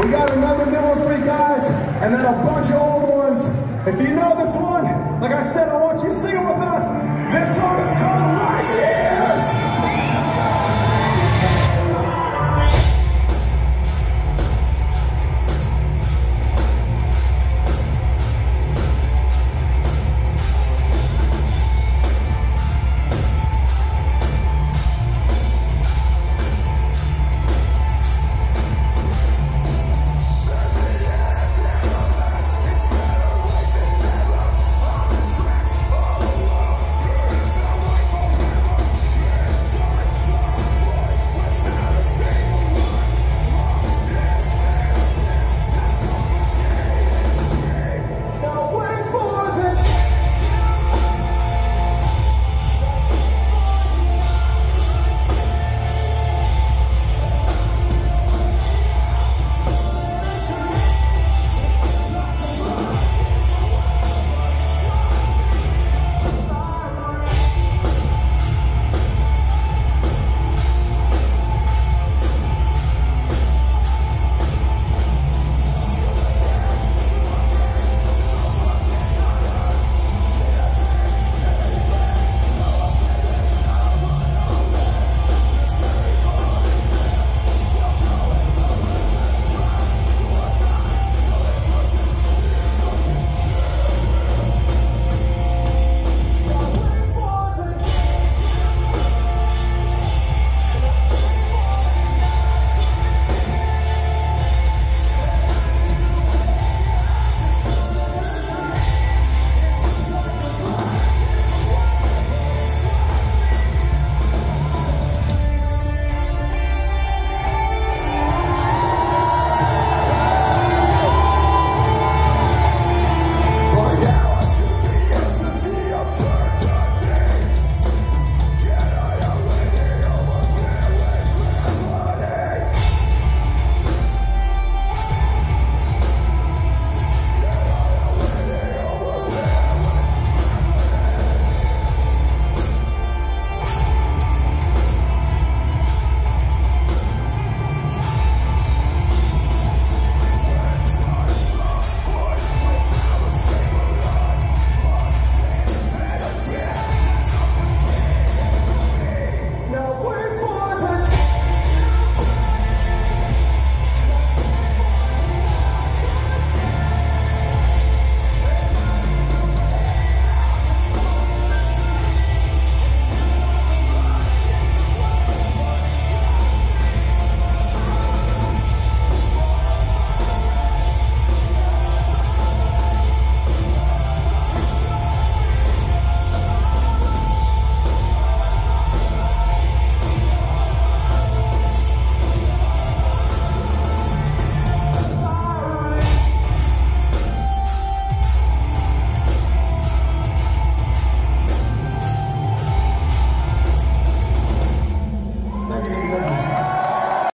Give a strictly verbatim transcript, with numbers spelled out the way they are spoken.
We got another new one for you guys, and then a bunch of old ones. If you know this one, like I said, I want you to sing it with us. This one is called